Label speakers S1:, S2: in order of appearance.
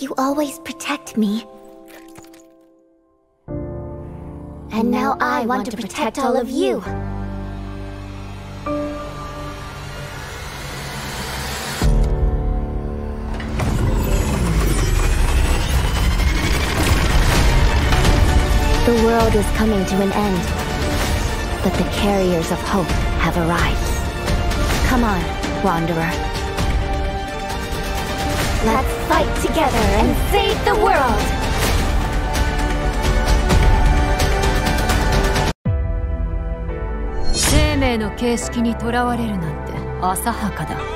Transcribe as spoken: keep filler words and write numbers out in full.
S1: You always protect me. And now I want to protect all of you. The world is coming to an end, but the carriers of hope have arrived. Come on, Wanderer. Let's fight together and save the world!
S2: 生命の形式にとらわれるなんて浅はかだ。